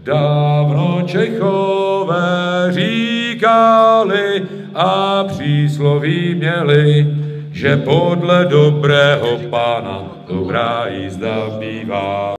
Dávno Čechové říkali a přísloví měli, že podle dobrého pána dobrá jízda bývá.